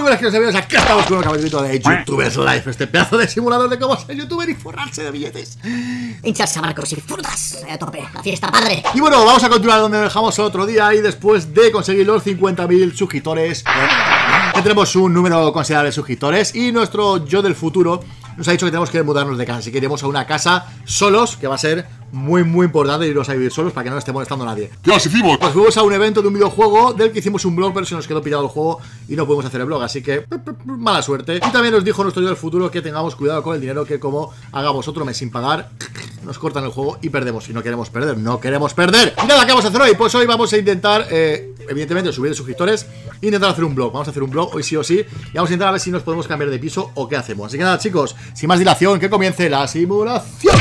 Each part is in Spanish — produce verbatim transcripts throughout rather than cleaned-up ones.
buenas, queridos amigos, aquí estamos con un capítulo de YouTubers Life, este pedazo de simulador de cómo ser youtuber y forrarse de billetes, hincharse a marcos y frutas a tope, la fiesta padre. Y bueno, vamos a continuar donde dejamos el otro día. Y después de conseguir los cincuenta mil suscriptores, ya tenemos un número considerable de suscriptores. Y nuestro yo del futuro nos ha dicho que tenemos que mudarnos de casa, así que iremos a una casa solos, que va a ser muy muy importante irnos a vivir solos para que no nos esté molestando nadie. ¿Qué más hicimos? Pues fuimos a un evento de un videojuego del que hicimos un blog, pero se nos quedó pillado el juego y no podemos hacer el blog, así que mala suerte. Y también nos dijo nuestro yo del futuro que tengamos cuidado con el dinero, que como hagamos otro mes sin pagar, nos cortan el juego y perdemos. Y no queremos perder, no queremos perder. Y nada, ¿qué vamos a hacer hoy? Pues hoy vamos a intentar, eh, evidentemente, subir de suscriptores e intentar hacer un blog. Vamos a hacer un blog hoy sí o sí y vamos a intentar a ver si nos podemos cambiar de piso o qué hacemos. Así que nada, chicos, sin más dilación, que comience la simulación.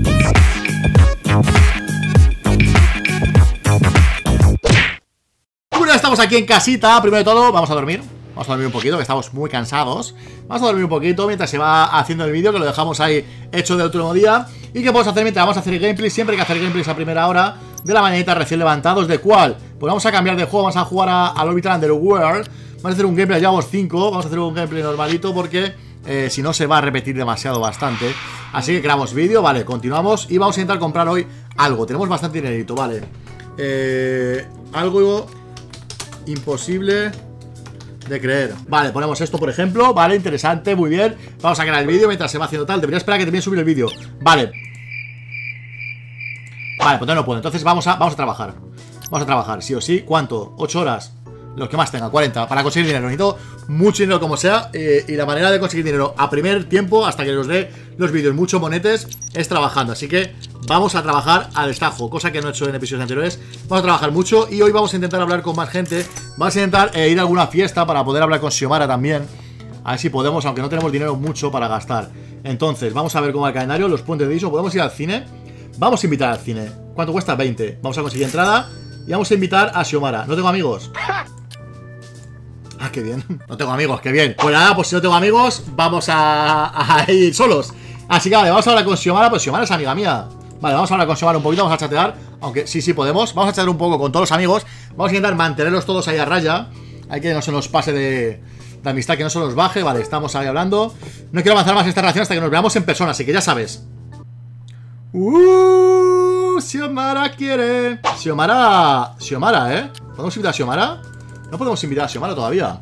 Bueno, estamos aquí en casita. Primero de todo, vamos a dormir. Vamos a dormir un poquito, que estamos muy cansados. Vamos a dormir un poquito mientras se va haciendo el vídeo, que lo dejamos ahí hecho del último día. ¿Y qué podemos hacer mientras vamos a hacer gameplay? Siempre hay que hacer gameplays a primera hora de la mañanita recién levantados. ¿De cuál? Pues vamos a cambiar de juego, vamos a jugar a, al Orbital Underworld. Vamos a hacer un gameplay, llevamos cinco. Vamos a hacer un gameplay normalito porque eh, si no se va a repetir demasiado bastante. Así que creamos vídeo, vale, continuamos. Y vamos a intentar comprar hoy algo. Tenemos bastante dinerito, vale. Eh, algo imposible de creer. Vale, ponemos esto por ejemplo. Vale, interesante, muy bien. Vamos a crear el vídeo mientras se va haciendo tal. Debería esperar a que termine de subir el vídeo. Vale. Vale, pues no puedo. Entonces vamos a, vamos a trabajar. Vamos a trabajar, sí o sí. ¿Cuánto? ocho horas. Los que más tenga, cuarenta. Para conseguir dinero. Necesito mucho dinero como sea. eh, Y la manera de conseguir dinero a primer tiempo, hasta que nos dé los vídeos mucho monetes, es trabajando. Así que vamos a trabajar al destajo, cosa que no he hecho en episodios anteriores. Vamos a trabajar mucho y hoy vamos a intentar hablar con más gente. Vamos a intentar eh, ir a alguna fiesta para poder hablar con Xiomara también. A ver si podemos, aunque no tenemos dinero mucho para gastar. Entonces, vamos a ver cómo va el calendario. Los puentes de Iso, podemos ir al cine. Vamos a invitar al cine. ¿Cuánto cuesta? veinte. Vamos a conseguir entrada y vamos a invitar a Xiomara. ¿No tengo amigos? Ah, qué bien. No tengo amigos, qué bien. Pues nada, pues si no tengo amigos, vamos a, a ir solos. Así que vale, vamos a hablar con Xiomara. Pues Xiomara es amiga mía. Vale, vamos a hablar con Xiomara un poquito, vamos a chatear. Aunque sí, sí podemos. Vamos a chatear un poco con todos los amigos. Vamos a intentar mantenerlos todos ahí a raya. Hay que no se nos pase de, de amistad, que no se nos baje. Vale, estamos ahí hablando. No quiero avanzar más esta relación hasta que nos veamos en persona, así que ya sabes. Uh, Xiomara quiere. Xiomara, Xiomara, ¿eh? ¿Podemos invitar a Xiomara? No podemos invitar a Xiomara todavía.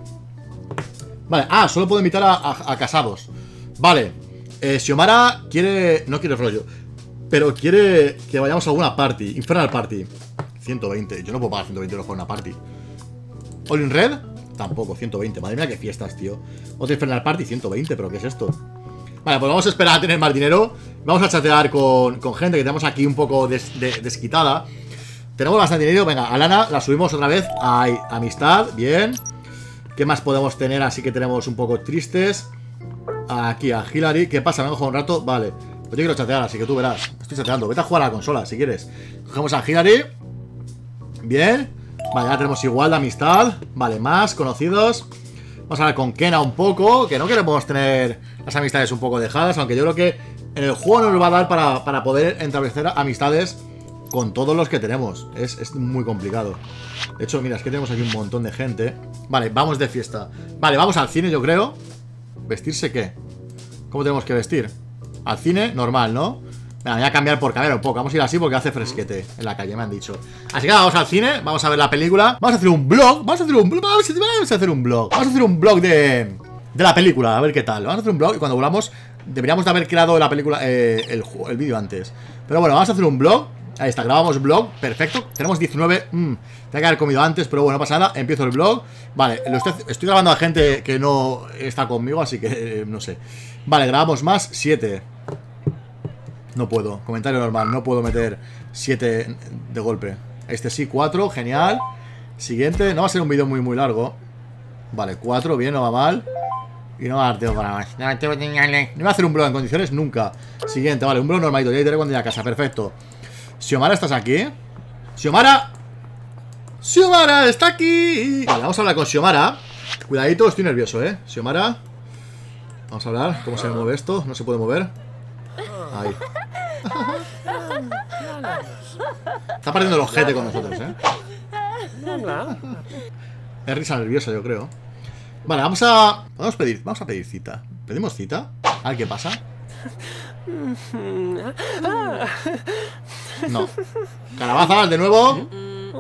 Vale, ah, solo puedo invitar a, a, a casados. Vale, eh, Xiomara quiere... No quiere rollo, pero quiere que vayamos a alguna party. Infernal Party. ciento veinte, yo no puedo pagar ciento veinte euros por una party. All in Red, tampoco, ciento veinte. Madre mía, qué fiestas, tío. Otra Infernal Party, ciento veinte, pero ¿qué es esto? Vale, pues vamos a esperar a tener más dinero. Vamos a chatear con, con gente que tenemos aquí un poco des, de, desquitada. Tenemos bastante dinero, venga, a Lana la subimos otra vez. Ay, amistad, bien. ¿Qué más podemos tener? Así que tenemos un poco tristes. Aquí a Hillary, ¿qué pasa? ¿Me han jugado un rato? Vale, pues yo quiero chatear, así que tú verás. Estoy chateando, vete a jugar a la consola si quieres. Cogemos a Hillary. Bien. Vale, ya tenemos igual de amistad. Vale, más conocidos. Vamos a hablar con Kena un poco, que no queremos tener las amistades un poco dejadas, aunque yo creo que en el juego nos va a dar para, para poder establecer amistades con todos los que tenemos. Es, es muy complicado. De hecho, mira, es que tenemos aquí un montón de gente. Vale, vamos de fiesta. Vale, vamos al cine, yo creo. ¿Vestirse qué? ¿Cómo tenemos que vestir? Al cine, normal, ¿no? Venga, voy a cambiar por cabello un poco. Vamos a ir así porque hace fresquete en la calle, me han dicho. Así que vamos al cine, vamos a ver la película. Vamos a hacer un vlog. Vamos a hacer un vlog. Vamos a hacer un vlog. Vamos a hacer un vlog de, de la película, a ver qué tal. Vamos a hacer un vlog y cuando volvamos deberíamos de haber creado la película, eh, el, el vídeo antes. Pero bueno, vamos a hacer un vlog. Ahí está, grabamos vlog, perfecto. Tenemos diecinueve, mmm, tengo que haber comido antes, pero bueno, no pasa nada, empiezo el vlog. Vale, lo estoy, estoy grabando a gente que no está conmigo, así que eh, no sé. Vale, grabamos más, siete. No puedo, comentario normal, no puedo meter siete de golpe. Este sí, cuatro, genial. Siguiente, no va a ser un vídeo muy muy largo. Vale, cuatro, bien, no va mal. Y no va a dar tiempo para más. No voy a hacer un vlog en condiciones nunca. Siguiente, vale, un vlog normalito, ya iré cuando llegue a casa, perfecto. Xiomara, ¿estás aquí? ¡Xiomara! ¡Xiomara, está aquí! Vale, vamos a hablar con Xiomara. Cuidadito, estoy nervioso, ¿eh? Xiomara. Vamos a hablar. ¿Cómo se mueve esto? No se puede mover. Ahí. Está partiendo el ojete con nosotros, ¿eh? Es risa nerviosa, yo creo. Vale, vamos a... Vamos a pedir, vamos a pedir cita. ¿Pedimos cita? A ver qué pasa. No. Calabazas, de nuevo.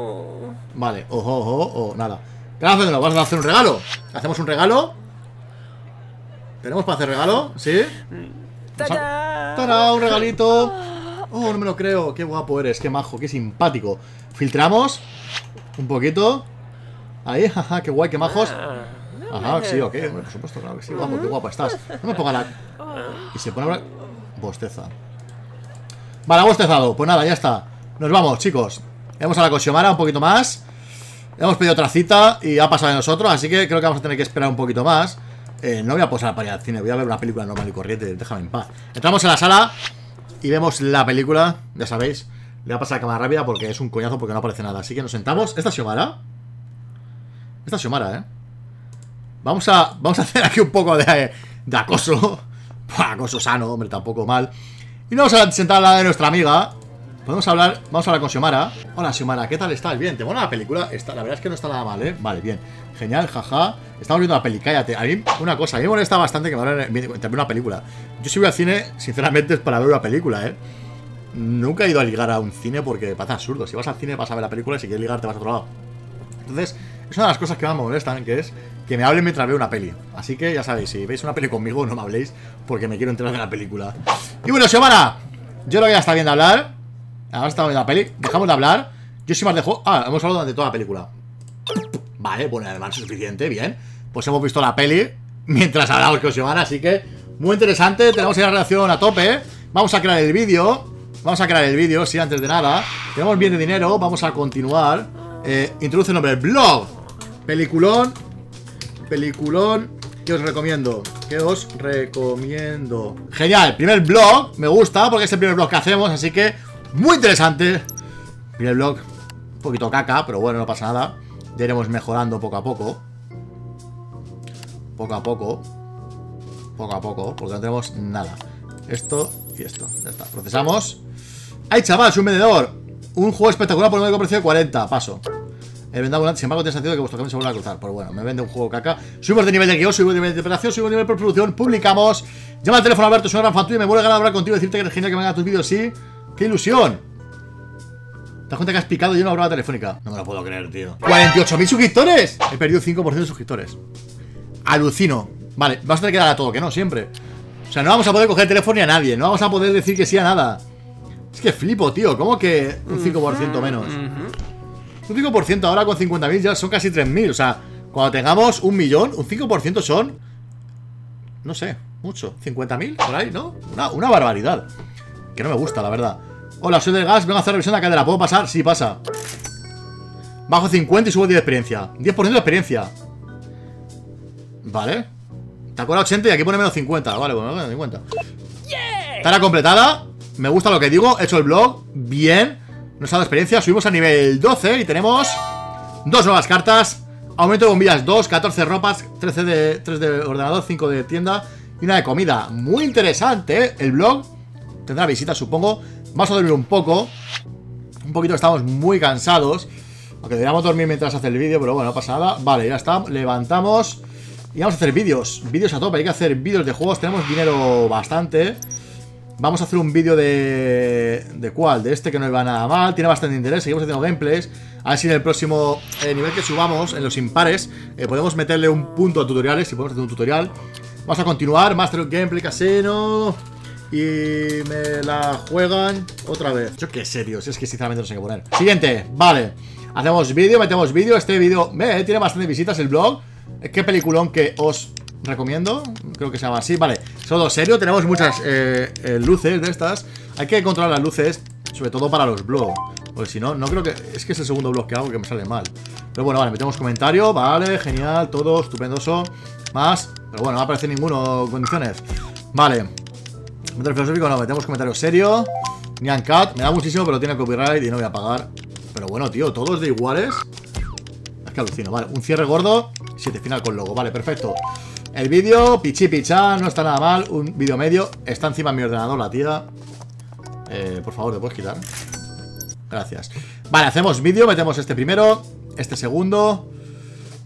Vale, ojo, ojo, ojo, nada. Calabazas de nuevo, vamos a hacer un regalo. ¿Hacemos un regalo? ¿Tenemos para hacer regalo? ¿Sí? ¡Tarán! Un regalito. Oh, no me lo creo. Qué guapo eres, qué majo, qué simpático. Filtramos un poquito. Ahí, jaja, qué guay, qué majos. Ajá, sí, ok, hombre, por supuesto, claro que sí, guapo, qué guapa estás. No me ponga la... Y se pone a... Bosteza. Vale, ha bostezado, pues nada, ya está. Nos vamos, chicos. Vamos a la Koshimara un poquito más. Hemos pedido otra cita y ha pasado de nosotros, así que creo que vamos a tener que esperar un poquito más. eh, No voy a posar para ir al cine, voy a ver una película normal y corriente, déjame en paz. Entramos en la sala y vemos la película, ya sabéis. Le voy a pasar la cámara rápida porque es un coñazo, porque no aparece nada. Así que nos sentamos. ¿Esta es Xiomara? Esta es Xiomara, ¿eh? Vamos a, vamos a hacer aquí un poco de, de acoso. Acoso sano, hombre, tampoco mal. Y nos vamos a sentar a la de nuestra amiga. Podemos hablar, vamos a hablar con Xiomara. Hola Xiomara, ¿qué tal estás? Bien, ¿te mola la película? Está, la verdad es que no está nada mal, ¿eh? Vale, bien, genial, jaja. Estamos viendo la peli, cállate. A mí, una cosa, a mí me molesta bastante que me hablen entre una película. Yo si voy al cine, sinceramente, es para ver una película, ¿eh? Nunca he ido a ligar a un cine porque parece absurdo. Si vas al cine vas a ver la película y si quieres ligar te vas a otro lado. Entonces, es una de las cosas que más me molestan, que es que me hablen mientras veo una peli. Así que ya sabéis, si veis una peli conmigo, no me habléis porque me quiero enterar de la película. Y bueno, Xiomara, yo lo que ya está viendo hablar. Ahora estamos viendo la peli, dejamos de hablar. Yo sí más dejo... Ah, hemos hablado durante toda la película. Vale, bueno, además es suficiente, bien. Pues hemos visto la peli mientras hablamos con Xiomara, así que muy interesante. Tenemos ahí la relación a tope. Vamos a crear el vídeo. Vamos a crear el vídeo, sí, antes de nada. Tenemos bien de dinero, vamos a continuar. eh, Introduce el nombre, blog. Peliculón. Peliculón. ¿Qué os recomiendo? ¿Qué os recomiendo? Genial, primer blog. Me gusta porque es el primer blog que hacemos, así que muy interesante. Primer blog, un poquito caca, pero bueno, no pasa nada. Ya iremos mejorando poco a poco. Poco a poco. Poco a poco, porque no tenemos nada. Esto y esto, ya está, procesamos. ¡Ay, chaval, soy un vendedor! Un juego espectacular por un único precio de cuarenta, paso. El vendedor, sin embargo, tiene sentido que vuestro camino se vuelva a cruzar. Pues bueno, me vende un juego caca. Subimos de nivel de guión, subimos de nivel de interpretación, subimos de nivel de producción, publicamos. Llama al teléfono, Alberto, soy un gran fan tuyo y me vuelve a ganar hablar contigo y decirte que eres genial, que me hagas tus vídeos, sí. ¡Qué ilusión! ¿Te das cuenta que has picado yo una broma telefónica? No me lo puedo creer, tío. ¡cuarenta y ocho mil suscriptores! He perdido cinco por ciento de suscriptores. Alucino. Vale, vas a tener que dar a todo, que no, siempre. O sea, no vamos a poder coger el teléfono ni a nadie. No vamos a poder decir que sí a nada. Es que flipo, tío. ¿Cómo que un cinco por ciento menos? Un cinco por ciento ahora con cincuenta mil ya son casi tres mil. O sea, cuando tengamos un millón, un cinco por ciento son... No sé, mucho. cincuenta mil por ahí, ¿no? Una, una barbaridad. Que no me gusta, la verdad. Hola, soy del gas. Vengo a hacer revisión de la cadera. ¿Puedo pasar? Sí, pasa. Bajo cincuenta y subo diez de experiencia. diez por ciento de experiencia. Vale. Te acuerdas ochenta y aquí pone menos cincuenta. Vale, bueno, menos cincuenta. Tarea completada. Me gusta lo que digo. He hecho el blog. Bien. Nos ha dado experiencia. Subimos a nivel doce y tenemos dos nuevas cartas. Aumento de bombillas dos, catorce ropas, trece de, tres de ordenador, cinco de tienda y una de comida. Muy interesante, ¿eh? El blog tendrá visitas, supongo. Vamos a dormir un poco. Un poquito, estamos muy cansados. Aunque deberíamos dormir mientras hace el vídeo, pero bueno, no pasa nada. Vale, ya está. Levantamos. Y vamos a hacer vídeos, vídeos a tope, hay que hacer vídeos de juegos, tenemos dinero bastante. Vamos a hacer un vídeo de... ¿De cuál? De este que no iba nada mal, tiene bastante interés, seguimos haciendo gameplays. A ver si en el próximo eh, nivel que subamos, en los impares, eh, podemos meterle un punto a tutoriales, si podemos hacer un tutorial. Vamos a continuar, Master Gameplay Casino. Y me la juegan otra vez. Yo qué sé, tío, si es que sinceramente no sé qué poner. Siguiente, vale. Hacemos vídeo, metemos vídeo, este vídeo eh, tiene bastantes visitas el blog. ¿Qué peliculón que os recomiendo? Creo que se llama así, vale. Solo serio, tenemos muchas eh, eh, luces de estas. Hay que controlar las luces, sobre todo para los blogs. Porque si no, no creo que... Es que es el segundo blog que hago que me sale mal. Pero bueno, vale, metemos comentario. Vale, genial, todo estupendoso. Más, pero bueno, no aparece ninguno. Condiciones. Vale. Comentario filosófico, no, metemos comentario serio. Nyan Cat, me da muchísimo, pero tiene copyright y no voy a pagar. Pero bueno, tío, todos de iguales. Es que alucino, vale. Un cierre gordo, siete final con logo, vale, perfecto. El vídeo, pichi pichá, no está nada mal. Un vídeo medio, está encima de mi ordenador la tía. eh, Por favor, ¿te puedes quitar? Gracias. Vale, hacemos vídeo, metemos este primero, este segundo.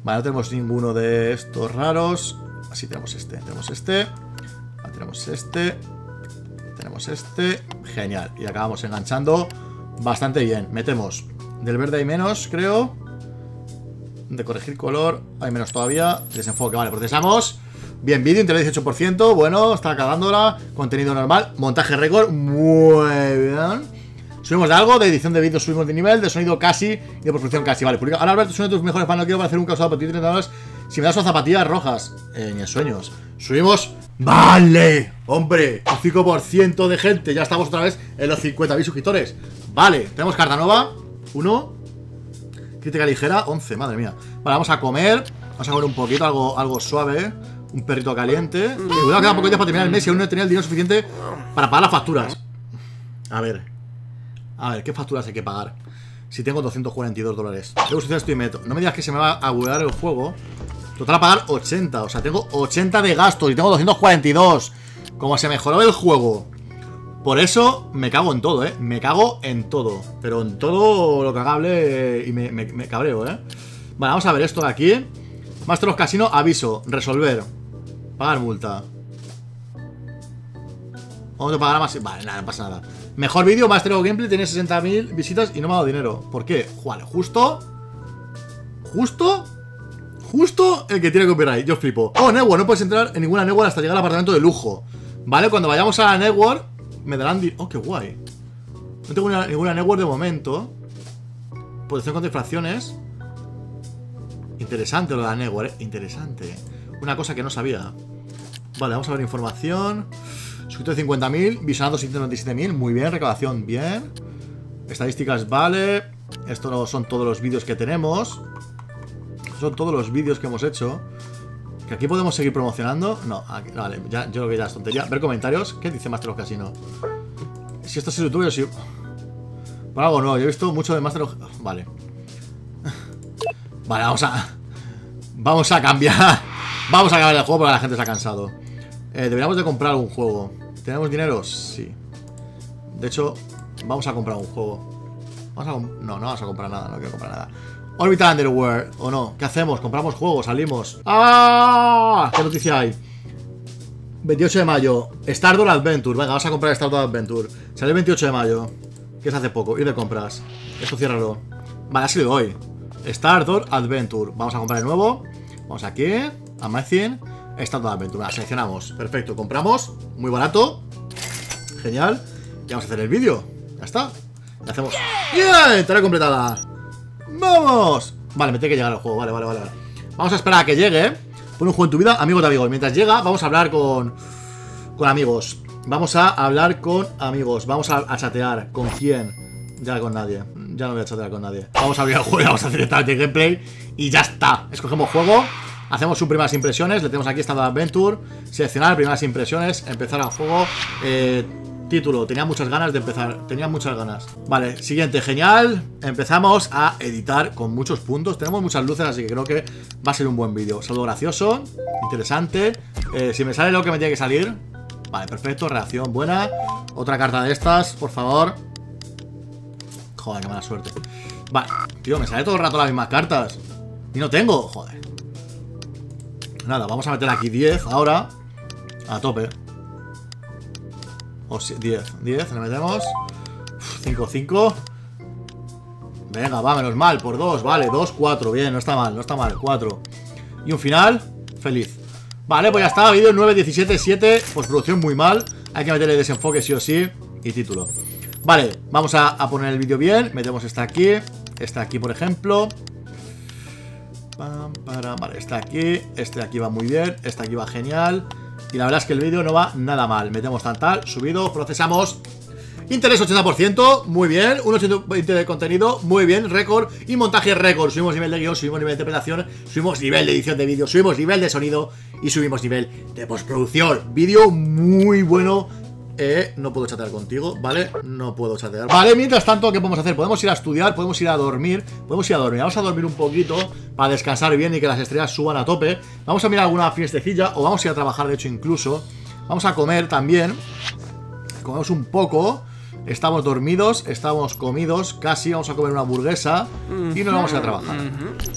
Vale, no tenemos ninguno de estos raros. Así tenemos este, tenemos este. Vale, tenemos este. Tenemos este. Genial. Y acabamos enganchando bastante bien. Metemos del verde hay menos, creo. De corregir color hay menos todavía. Desenfoque, vale, procesamos. Bien, vídeo, interés dieciocho por ciento. Bueno, está acabándola. Contenido normal. Montaje récord. Muy bien. Subimos de algo, de edición de vídeo subimos de nivel, de sonido casi y de postproducción casi. Vale, publica. Ahora Alberto es uno de tus mejores fans. No quiero parecer un causado para ti treinta dólares. Si me das sus zapatillas rojas. Eh, ni en sueños. Subimos. Vale, hombre, un cinco por ciento de gente. Ya estamos otra vez en los cincuenta mil suscriptores. Vale, tenemos carta nueva. Uno. Crítica ligera, once, madre mía. Vale, vamos a comer. Vamos a comer un poquito, algo, algo suave. Un perrito caliente. Y cuidado, queda poco días para terminar el mes y aún no he tenido el dinero suficiente para pagar las facturas. A ver. A ver, ¿qué facturas hay que pagar? Si tengo doscientos cuarenta y dos dólares. Debo suceder esto y meto. No me digas que se me va a buguear el juego. Total a pagar ochenta. O sea, tengo ochenta de gastos y tengo doscientos cuarenta y dos. Como se mejoró el juego. Por eso me cago en todo, ¿eh? Me cago en todo. Pero en todo lo cagable eh, y me, me, me cabreo, ¿eh? Vale, vamos a ver esto de aquí. Master of Casino, aviso. Resolver. Pagar multa. ¿Cómo te pagará más? Vale, nada, no pasa nada. Mejor vídeo, Master of Gameplay, tiene sesenta mil visitas y no me ha dado dinero. ¿Por qué? Vale, justo. Justo. Justo el que tiene copyright. Yo flipo. Oh, network, no puedes entrar en ninguna network hasta llegar al apartamento de lujo. Vale, cuando vayamos a la network me darán... Oh, qué guay. No tengo una, ninguna network de momento. Protección contra infracciones. Interesante lo de la network, eh. Interesante. Una cosa que no sabía. Vale, vamos a ver información. Suscriptores cincuenta mil, visionados ciento noventa y siete mil. Muy bien, recaudación bien. Estadísticas, vale. Estos no son todos los vídeos que tenemos. Son todos los vídeos que hemos hecho. ¿Que aquí podemos seguir promocionando? No, aquí, vale, ya, yo creo que ya es tontería. Ver comentarios. ¿Qué dice Master of Casino? Si esto es YouTube, yo sí. Por algo nuevo, yo he visto mucho de Master of... Vale. Vale, vamos a... Vamos a cambiar. Vamos a acabar el juego porque la gente se ha cansado. eh, Deberíamos de comprar algún juego. ¿Tenemos dinero? Sí. De hecho, vamos a comprar un juego. Vamos a no, no vamos a comprar nada, no quiero comprar nada. Orbital Underworld, ¿o no? ¿Qué hacemos? ¿Compramos juegos? ¿Salimos? ¡Ah! ¿Qué noticia hay? veintiocho de mayo, Stardoor Adventure. Venga, vamos a comprar Stardoor Adventure. Sale el veintiocho de mayo, que es hace poco. Ir de compras. Esto ciérralo. Vale, ha sido hoy. Stardoor Adventure. Vamos a comprar el nuevo. Vamos aquí. Amazing. Stardoor Adventure. Vale, seleccionamos. Perfecto, compramos. Muy barato. Genial. Y vamos a hacer el vídeo. Ya está. Y hacemos. ¡Bien! Tarea completada. ¡Vamos! Vale, me tiene que llegar el juego. Vale, vale, vale. Vamos a esperar a que llegue. Pon un juego en tu vida, amigos de amigos. Mientras llega, vamos a hablar con Con amigos. Vamos a hablar con amigos. Vamos a, a chatear. ¿Con quién? Ya con nadie. Ya no voy a chatear con nadie. Vamos a abrir el juego y vamos a hacer directamente gameplay. Y ya está. Escogemos juego. Hacemos sus primeras impresiones. Le tenemos aquí Stardoor Adventure. Seleccionar primeras impresiones. Empezar el juego. Eh... Título, tenía muchas ganas de empezar. Tenía muchas ganas. Vale, siguiente, genial. Empezamos a editar con muchos puntos. Tenemos muchas luces, así que creo que va a ser un buen vídeo. Saludo gracioso, interesante. eh, Si me sale lo que me tiene que salir. Vale, perfecto, reacción buena. Otra carta de estas, por favor. Joder, qué mala suerte. Vale, tío, me sale todo el rato las mismas cartas. Y no tengo, joder. Nada, vamos a meter aquí diez ahora. A tope. O diez, diez, le metemos. cinco, cinco. Venga, va, menos mal, por dos, vale, dos, cuatro, bien, no está mal, no está mal, cuatro. Y un final, feliz. Vale, pues ya está, vídeo nueve, diecisiete, siete. Postproducción muy mal. Hay que meterle desenfoque sí o sí. Y título. Vale, vamos a, a poner el vídeo bien. Metemos esta aquí, esta aquí por ejemplo. Pam, para, vale, esta aquí. Este de aquí va muy bien, este aquí va genial. Y la verdad es que el vídeo no va nada mal. Metemos tal, tal, subido, procesamos. Interés ochenta por ciento, muy bien. uno ochenta por ciento de contenido, muy bien. Récord y montaje récord. Subimos nivel de guión, subimos nivel de interpretación, subimos nivel de edición de vídeo, subimos nivel de sonido y subimos nivel de postproducción. Vídeo muy bueno. Eh, no puedo chatear contigo, ¿vale? No puedo chatear. Vale, mientras tanto, ¿qué podemos hacer? Podemos ir a estudiar, podemos ir a dormir. Podemos ir a dormir, vamos a dormir un poquito para descansar bien y que las estrellas suban a tope. Vamos a mirar alguna fiestecilla o vamos a ir a trabajar, de hecho, incluso. Vamos a comer también. Comemos un poco. Estamos dormidos, estamos comidos, casi. Vamos a comer una hamburguesa y nos vamos a ir a trabajar.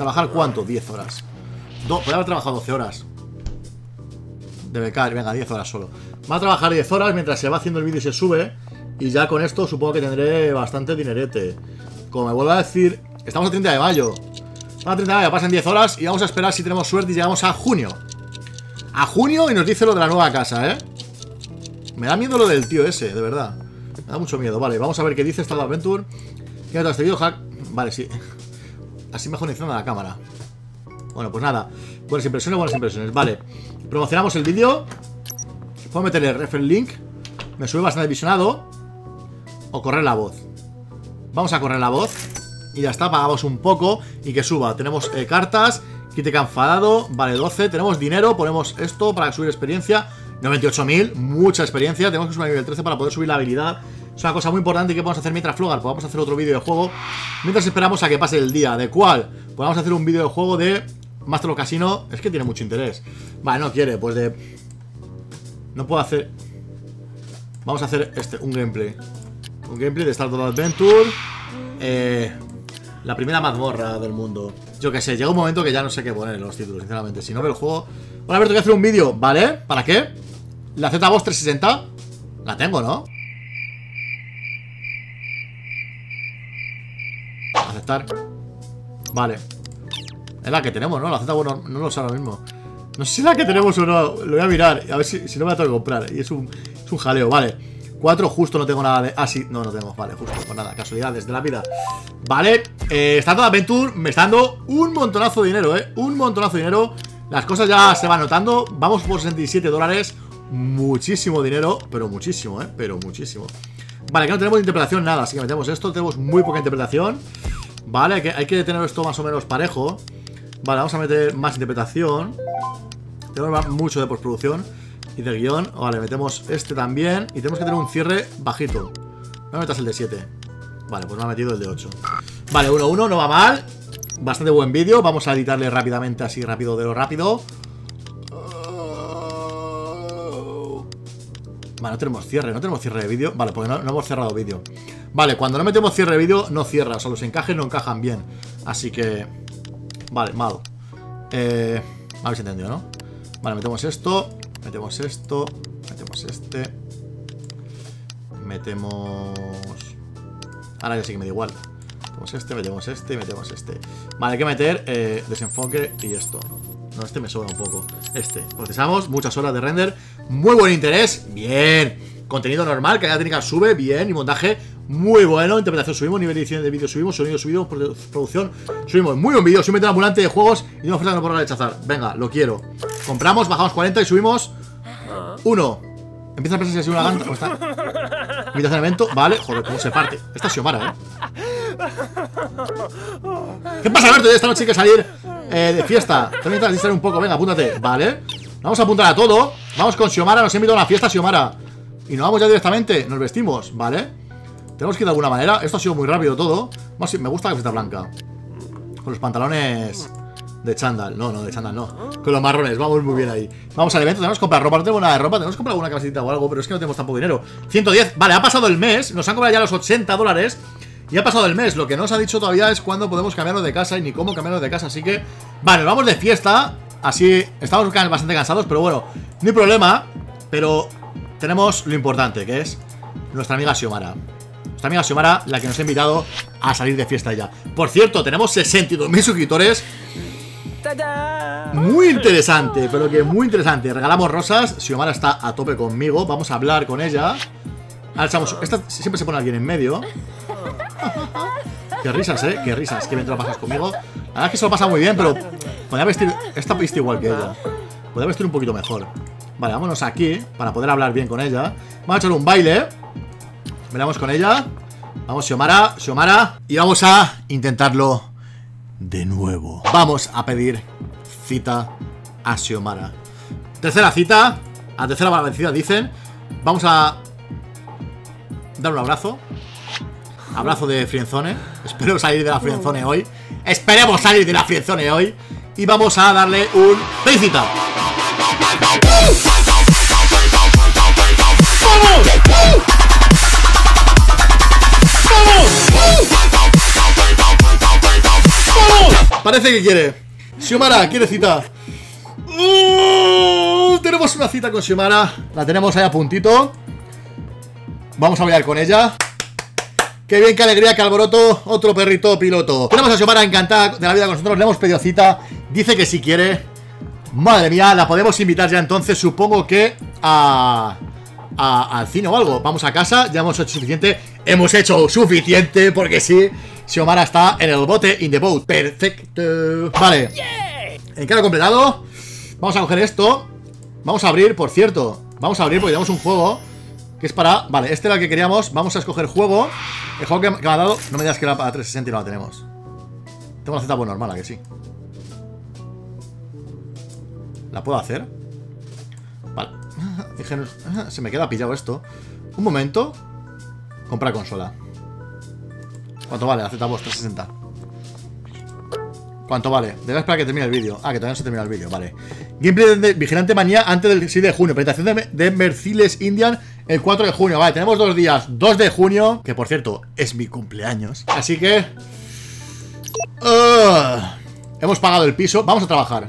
¿Trabajar cuánto? diez horas. Do Podría haber trabajado doce horas. De becar, venga, diez horas solo. Va a trabajar diez horas mientras se va haciendo el vídeo y se sube. Y ya con esto supongo que tendré bastante dinerete. Como me vuelvo a decir, estamos a treinta de mayo. A treinta de mayo, pasan diez horas y vamos a esperar si tenemos suerte y llegamos a junio. A junio y nos dice lo de la nueva casa, ¿eh? Me da miedo lo del tío ese, de verdad. Me da mucho miedo, vale, vamos a ver qué dice Star Adventure. ¿Qué ha este video, hack? Vale, sí. Así mejor enciendo la cámara. Bueno, pues nada. Buenas impresiones, buenas impresiones, vale. Promocionamos el vídeo. Puedo meterle el reference link. Me sube bastante visionado. O correr la voz. Vamos a correr la voz. Y ya está, pagamos un poco. Y que suba, tenemos eh, cartas. Quite enfadado, vale, doce. Tenemos dinero, ponemos esto para subir experiencia. Noventa y ocho mil, mucha experiencia. Tenemos que subir a nivel trece para poder subir la habilidad. Es una cosa muy importante que podemos hacer mientras Flogar. Pues vamos a hacer otro vídeo de juego mientras esperamos a que pase el día. ¿De cuál? Pues vamos a hacer un vídeo de juego de Master of Casino. Es que tiene mucho interés. Vale, no quiere, pues de... No puedo hacer... Vamos a hacer este, un gameplay. Un gameplay de Star Adventure. Eh... La primera mazmorra del mundo. Yo que sé, llega un momento que ya no sé qué poner en los títulos, sinceramente. Si no veo el juego... Bueno, a ver, tengo que hacer un vídeo, ¿vale? ¿Para qué? La Z-Boss trescientos sesenta. La tengo, ¿no? Aceptar. Vale. Es la que tenemos, ¿no? La Z-Boss no, no lo sé ahora mismo. No sé si es la que tenemos o no. Lo voy a mirar. A ver si, si no me la tengo que comprar. Y es un, es un jaleo, vale. cuatro, justo no tengo nada de... Ah, sí, no, no tengo, vale, justo, pues nada, casualidades de la vida. Vale, eh, Star Adventure me está dando un montonazo de dinero, eh Un montonazo de dinero. Las cosas ya se van notando. Vamos por sesenta y siete dólares. Muchísimo dinero, pero muchísimo, eh Pero muchísimo. Vale, que no tenemos interpretación, nada, así que metemos esto. Tenemos muy poca interpretación. Vale, hay que, hay que tener esto más o menos parejo. Vale, vamos a meter más interpretación. Tenemos mucho de postproducción y de guión. Vale, metemos este también. Y tenemos que tener un cierre bajito. No metas el de siete. Vale, pues me ha metido el de ocho. Vale, uno uno, no va mal. Bastante buen vídeo. Vamos a editarle rápidamente, así rápido de lo rápido. Vale, no tenemos cierre, no tenemos cierre de vídeo. Vale, porque no, no hemos cerrado vídeo. Vale, cuando no metemos cierre de vídeo, no cierra. O sea, los encajes no encajan bien. Así que... Vale, mal. Eh... Habéis entendido, ¿no? Vale, metemos esto. Metemos esto. Metemos este. Metemos... Ahora ya sí que me da igual. Metemos este, metemos este y metemos este. Vale, hay que meter eh, desenfoque y esto. No, este me sobra un poco. Este, procesamos, muchas horas de render. Muy buen interés, bien. Contenido normal, calidad técnica sube, bien. Y montaje, muy bueno. Interpretación subimos, nivel de edición de vídeo subimos, sonido subimos, producción subimos. Muy buen vídeo, soy un ambulante de juegos y una oferta que no puedo rechazar. Venga, lo quiero. Compramos, bajamos cuarenta y subimos uno. Empieza a pensar si ha sido una ganta. ¿Cómo está? Invitación al evento, vale. Joder, cómo se parte. Esta es Xiomara, ¿eh? ¿Qué pasa, Alberto? Esta noche hay que salir eh, de fiesta. También te vas a distraer un poco. Venga, apúntate. Vale. Vamos a apuntar a todo. Vamos con Xiomara. Nos ha invitado a una fiesta, Xiomara. Y nos vamos ya directamente. Nos vestimos, ¿vale? Tenemos que ir de alguna manera. Esto ha sido muy rápido todo. Vamos, me gusta la camiseta blanca. Con los pantalones de chándal. No, no, de chándal no. Con los marrones. Vamos muy bien ahí. Vamos al evento. Tenemos que comprar ropa. No tengo nada de ropa. Tenemos que comprar alguna camiseta o algo. Pero es que no tenemos tampoco dinero. ciento diez. Vale, ha pasado el mes. Nos han cobrado ya los ochenta dólares. Y ha pasado el mes. Lo que no os ha dicho todavía es cuándo podemos cambiarnos de casa y ni cómo cambiarnos de casa. Así que, vale, vamos de fiesta. Así, estamos bastante cansados, pero bueno, no hay problema. Pero tenemos lo importante, que es nuestra amiga Xiomara. Nuestra amiga Xiomara, la que nos ha invitado a salir de fiesta ya. Por cierto, tenemos sesenta y dos mil suscriptores. Muy interesante, pero que muy interesante. Regalamos rosas. Xiomara está a tope conmigo. Vamos a hablar con ella. Ahora echamos... Esta siempre se pone alguien en medio. Qué risas, eh, qué risas. Qué bien te lo pasas conmigo. La verdad es que se lo pasa muy bien, pero podría vestir... Esta viste igual que ella. Podría vestir un poquito mejor. Vale, vámonos aquí para poder hablar bien con ella. Vamos a echar un baile. Veremos con ella. Vamos, Xiomara, Xiomara. Y vamos a intentarlo de nuevo. Vamos a pedir cita a Xiomara. Tercera cita. A tercera va la vencida, dicen. Vamos a dar un abrazo. Abrazo de friendzone. Espero salir de la friendzone hoy. Esperemos salir de la friendzone hoy. Y vamos a darle un felicita. ¡Vamos! ¡Vamos! ¡Vamos! Parece que quiere. Xiomara, quiere cita. Uh, tenemos una cita con Xiomara. La tenemos ahí a puntito. Vamos a bailar con ella. Qué bien, qué alegría, qué alboroto. Otro perrito piloto. Tenemos a Xiomara encantada de la vida con nosotros. Le hemos pedido cita. Dice que si quiere. Madre mía, la podemos invitar ya entonces. Supongo que a... A, al cine o algo. Vamos a casa, ya hemos hecho suficiente. Hemos hecho suficiente, porque sí, Xiomara está en el bote, in the boat. Perfecto. Vale, encargo completado. Vamos a coger esto. Vamos a abrir, por cierto. Vamos a abrir porque tenemos un juego que es para... Vale, este era el que queríamos. Vamos a escoger juego. El juego que, que me ha dado, no me digas que era para trescientos sesenta y no la tenemos. Tengo la Z pues normal, ¿a que sí? ¿La puedo hacer? Vale. Se me queda pillado esto. Un momento. Comprar consola. ¿Cuánto vale la Z-Box trescientos sesenta? ¿Cuánto vale? Debe esperar que termine el vídeo. Ah, que todavía no se termina el vídeo, vale. Gameplay de Vigilante Manía antes del seis de junio. Presentación de, de Merciless Indian el cuatro de junio. Vale, tenemos dos días. dos de junio, que por cierto es mi cumpleaños. Así que uh, hemos pagado el piso. Vamos a trabajar.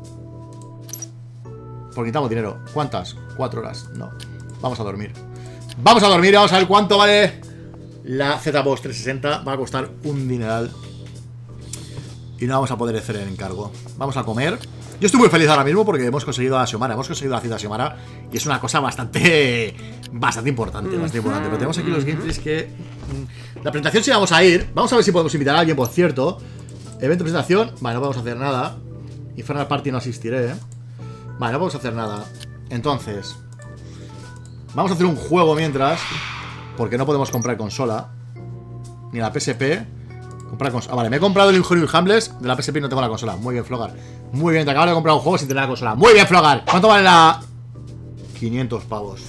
Porque quitamos dinero. ¿Cuántas? Cuatro horas. No. Vamos a dormir. Vamos a dormir. Vamos a ver cuánto vale la Z-Box trescientos sesenta. Va a costar un dineral. Y no vamos a poder hacer el encargo. Vamos a comer. Yo estoy muy feliz ahora mismo porque hemos conseguido a Xiomara. Hemos conseguido la cita a Xiomara. Y es una cosa bastante... Bastante importante. Bastante importante. Pero tenemos aquí los gameplays que... La presentación sí vamos a ir. Vamos a ver si podemos invitar a alguien, por cierto. Evento de presentación. Vale, no podemos hacer nada. Infernal Party no asistiré, ¿eh? Vale, no podemos hacer nada. Entonces vamos a hacer un juego mientras. Porque no podemos comprar consola. Ni la P S P. Comprar consola. Ah, vale, me he comprado el Injurious Hambles. De la P S P y no tengo la consola. Muy bien, Flogar. Muy bien, te acabo de comprar un juego sin tener la consola. Muy bien, Flogar. ¿Cuánto vale la...? quinientos pavos.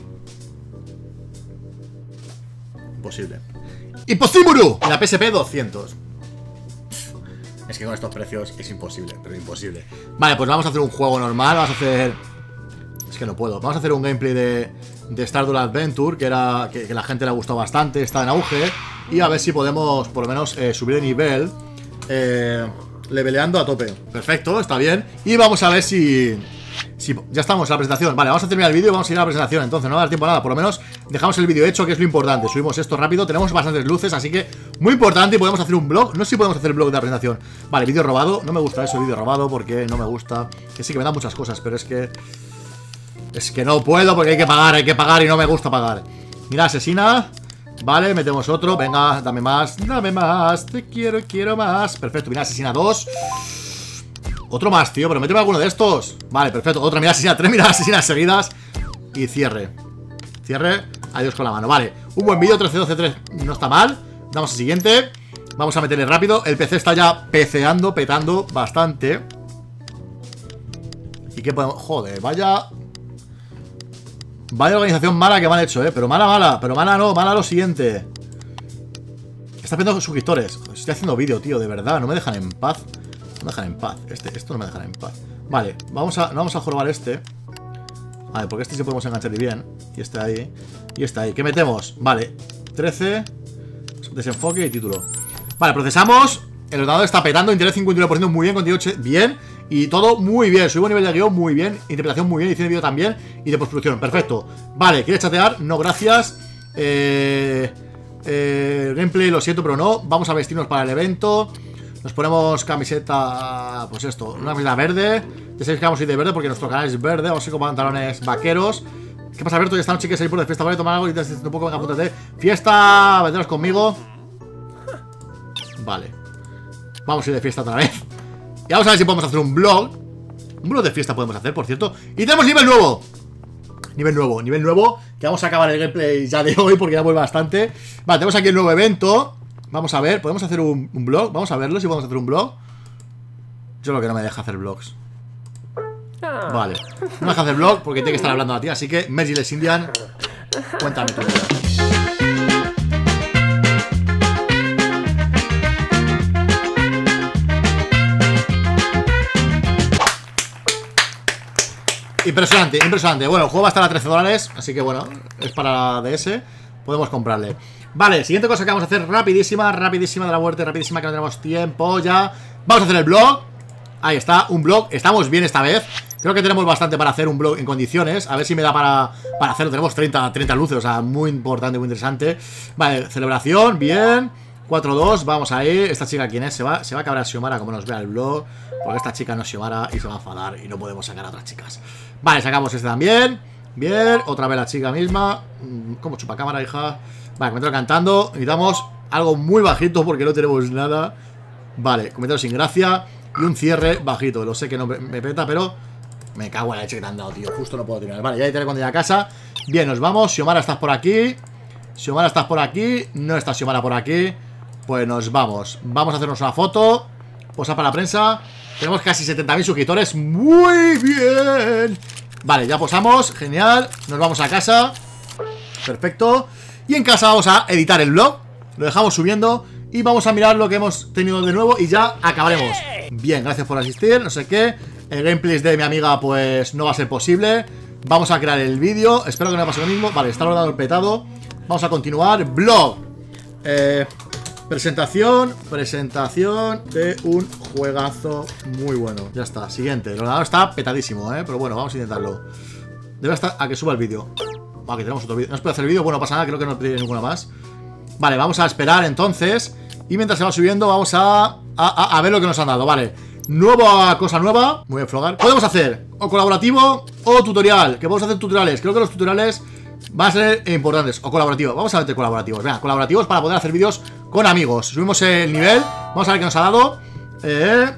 Imposible. ¡Imposible! En la P S P doscientos. Es que con estos precios es imposible, pero imposible. Vale, pues vamos a hacer un juego normal. Vamos a hacer... Es que no puedo. Vamos a hacer un gameplay de, de Stardew Adventure, que era que, que la gente le ha gustado bastante, está en auge. Y a ver si podemos, por lo menos, eh, subir de nivel, eh, leveleando a tope. Perfecto, está bien. Y vamos a ver si... Si ya estamos en la presentación. Vale, vamos a terminar el vídeo y vamos a ir a la presentación. Entonces no va a dar tiempo a nada. Por lo menos dejamos el vídeo hecho, que es lo importante. Subimos esto rápido. Tenemos bastantes luces, así que muy importante. Y podemos hacer un vlog. No sé si podemos hacer el vlog de la presentación. Vale, vídeo robado. No me gusta eso, vídeo robado, porque no me gusta. Que sí que me da muchas cosas, pero es que... Es que no puedo porque hay que pagar, hay que pagar y no me gusta pagar. Mira, asesina. Vale, metemos otro. Venga, dame más, dame más. Te quiero, quiero más. Perfecto, mira, asesina dos. Otro más, tío, pero méteme alguno de estos. Vale, perfecto, otra, mira, asesina tres, mira, asesinas seguidas. Y cierre. Cierre, adiós con la mano, vale. Un buen vídeo, trece doce tres, no está mal. Damos al siguiente. Vamos a meterle rápido, el P C está ya peceando, petando bastante. Y que podemos, joder, vaya... Vaya organización mala que me han hecho, eh. Pero mala, mala, pero mala no, mala lo siguiente. Está pidiendo suscriptores. Estoy haciendo vídeo, tío, de verdad, no me dejan en paz. No me dejan en paz, este, esto no me dejan en paz. Vale, vamos a, no vamos a jorobar este. Vale, porque este sí podemos enganchar bien. Y este ahí, y este ahí, ¿qué metemos? Vale, trece. Desenfoque y título. Vale, procesamos. El ordenador está petando, interés cincuenta y uno por ciento muy bien, contenido bien. Y todo muy bien, subo nivel de guión muy bien. Interpretación muy bien, edición de vídeo también. Y de postproducción, perfecto. Vale, ¿quieres chatear? No, gracias. Eh, eh, Gameplay, lo siento, pero no. Vamos a vestirnos para el evento. Nos ponemos camiseta, pues esto, una camiseta verde. Ya sabéis que vamos a ir de verde porque nuestro canal es verde. Vamos a ir con pantalones vaqueros. ¿Qué pasa, Alberto? Ya esta noche quieres salir por de fiesta, ¿vale? Tomar algo y te un poco, venga, apúntate. Fiesta, vendrás conmigo. Vale. Vamos a ir de fiesta otra vez. Y vamos a ver si podemos hacer un vlog. Un vlog de fiesta podemos hacer, por cierto. Y tenemos nivel nuevo. Nivel nuevo, nivel nuevo. Que vamos a acabar el gameplay ya de hoy porque ya voy bastante. Vale, tenemos aquí el nuevo evento. Vamos a ver, ¿podemos hacer un, un vlog? Vamos a verlo si podemos hacer un vlog. Yo lo que no me deja hacer vlogs. Vale, no me deja hacer vlog porque tiene que estar hablando a ti. Así que, Merciless Indian, cuéntame tu vida. Impresionante, impresionante. Bueno, el juego va a estar a trece dólares. Así que bueno, es para la D S. Podemos comprarle. Vale, siguiente cosa que vamos a hacer rapidísima, rapidísima de la muerte, rapidísima, que no tenemos tiempo ya. Vamos a hacer el blog. Ahí está, un blog. Estamos bien esta vez. Creo que tenemos bastante para hacer un blog en condiciones. A ver si me da para, para hacerlo. Tenemos treinta, treinta luces, o sea, muy importante, muy interesante. Vale, celebración, bien. cuatro dos, vamos ahí. Esta chica, ¿quién es? Se va, se va a cabrar Xiomara como nos vea el blog. Porque esta chica no es Xiomara y se va a enfadar y no podemos sacar a otras chicas. Vale, sacamos este también. Bien, otra vez la chica misma. ¿Cómo chupa cámara, hija? Vale, comentario cantando. Necesitamos algo muy bajito porque no tenemos nada. Vale, comentario sin gracia. Y un cierre bajito. Lo sé que no me, me peta, pero me cago en la leche que te han dado, tío. Justo no puedo terminar. Vale, ya hay cuando llegue a casa. Bien, nos vamos. Xiomara, estás por aquí. Xiomara, estás por aquí. No está Xiomara por aquí. Pues nos vamos. Vamos a hacernos una foto. Posar para la prensa. Tenemos casi setenta mil suscriptores. Muy bien. Vale, ya posamos. Genial. Nos vamos a casa. Perfecto. Y en casa vamos a editar el vlog. Lo dejamos subiendo. Y vamos a mirar lo que hemos tenido de nuevo. Y ya acabaremos. Bien, gracias por asistir. No sé qué. El gameplay de mi amiga pues no va a ser posible. Vamos a crear el vídeo. Espero que no pase lo mismo. Vale, está ordenado el petado. Vamos a continuar. Blog. Eh... Presentación, presentación de un juegazo muy bueno. Ya está, siguiente. El ordenador está petadísimo, ¿eh? Pero bueno, vamos a intentarlo. Debe estar a que suba el vídeo. Aquí tenemos otro vídeo. No espero hacer el vídeo, bueno, no pasa nada, creo que no pide ninguna más. Vale, vamos a esperar entonces. Y mientras se va subiendo, vamos a, a, a, a ver lo que nos han dado, vale. Nueva cosa nueva. Muy bien, Flogar. Podemos hacer o colaborativo o tutorial. Que podemos hacer tutoriales. Creo que los tutoriales van a ser importantes. O colaborativo. Vamos a ver colaborativos. Venga, colaborativos para poder hacer vídeos con amigos. Subimos el nivel. Vamos a ver qué nos ha dado. Eh,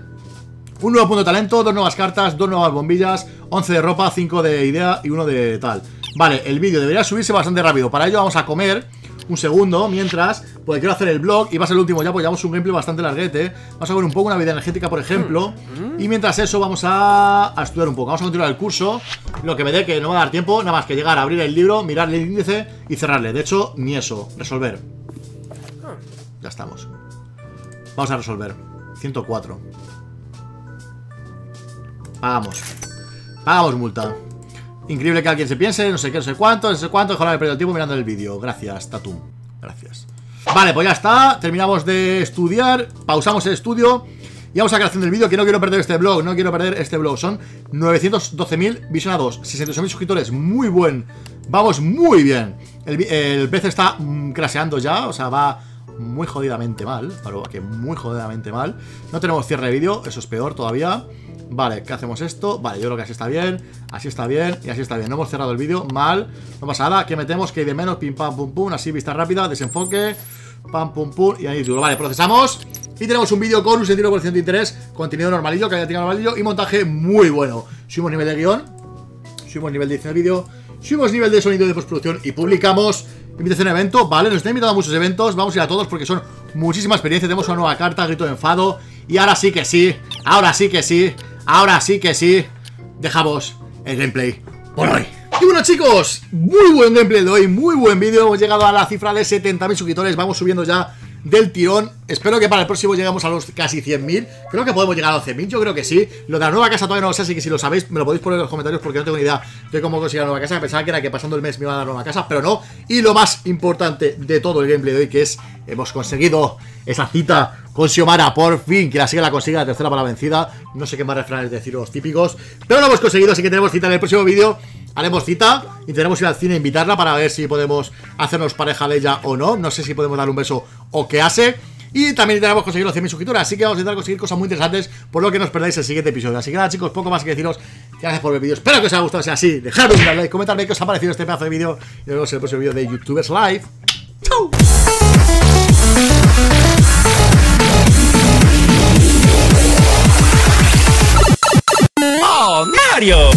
un nuevo punto de talento, dos nuevas cartas, dos nuevas bombillas, once de ropa, cinco de idea y uno de tal. Vale, el vídeo debería subirse bastante rápido. Para ello vamos a comer un segundo mientras, porque quiero hacer el vlog y va a ser el último ya, porque llevamos un gameplay bastante larguete. Vamos a ver un poco una vida energética, por ejemplo. Y mientras eso vamos a, a estudiar un poco. Vamos a continuar el curso. Lo que me dé, que no me va a dar tiempo, nada más que llegar a abrir el libro, mirarle el índice y cerrarle. De hecho, ni eso. Resolver. Ya estamos. Vamos a resolver. ciento cuatro. Pagamos. Pagamos multa. Increíble que alguien se piense, no sé qué, no sé cuánto, no sé cuánto. Dejar de perder el tiempo mirando el vídeo. Gracias, Tatum. Gracias. Vale, pues ya está. Terminamos de estudiar. Pausamos el estudio. Y vamos a la creación del vídeo, que no quiero perder este vlog. No quiero perder este vlog. Son novecientos doce mil visionados, sesenta y ocho mil suscriptores. Muy buen. Vamos muy bien. El, el P C está mm, craseando ya. O sea, va muy jodidamente mal. Pero que muy jodidamente mal. No tenemos cierre de vídeo. Eso es peor todavía. Vale, ¿qué hacemos esto? Vale, yo creo que así está bien. Así está bien y así está bien. No hemos cerrado el vídeo, mal. No pasa nada, ¿qué metemos? Que hay de menos, pim pam pum pum. Así, vista rápida, desenfoque. Pam pum pum y ahí duro. Vale, procesamos. Y tenemos un vídeo con un setenta por ciento de interés. Contenido normalillo, que haya tenido normalillo. Y montaje muy bueno. Subimos nivel de guión. Subimos nivel de edición de vídeo. Subimos nivel de sonido de postproducción. Y publicamos invitación a evento. Vale, nos están invitando a muchos eventos. Vamos a ir a todos porque son muchísima experiencia. Tenemos una nueva carta, grito de enfado. Y ahora sí que sí. Ahora sí que sí. Ahora sí que sí, dejamos el gameplay por hoy. Y bueno, chicos, muy buen gameplay de hoy, muy buen vídeo. Hemos llegado a la cifra de setenta mil suscriptores. Vamos subiendo ya del tirón. Espero que para el próximo lleguemos a los casi cien mil. Creo que podemos llegar a los cien mil, yo creo que sí. Lo de la nueva casa todavía no lo sé, así que si lo sabéis me lo podéis poner en los comentarios, porque no tengo ni idea de cómo conseguir la nueva casa. Pensaba que era que pasando el mes me iba a dar la nueva casa, pero no. Y lo más importante de todo el gameplay de hoy, que es, hemos conseguido esa cita con Xiomara, por fin, que la sigue la consigue, la tercera para la vencida. No sé qué más refranes decir los típicos, pero lo hemos conseguido, así que tenemos cita en el próximo vídeo. Haremos cita, intentaremos ir al cine e invitarla para ver si podemos hacernos pareja de ella o no. No sé si podemos dar un beso o qué hace. Y también intentaremos conseguir los cien mil suscriptores, así que vamos a intentar conseguir cosas muy interesantes, por lo que no os perdáis el siguiente episodio. Así que nada, chicos, poco más que deciros. Gracias por ver el vídeo, espero que os haya gustado, sea así. Dejadme un like, comentadme qué os ha parecido este pedazo de vídeo. Y nos vemos en el próximo vídeo de YouTubers Live. ¡Chao! ¡Oh, Mario!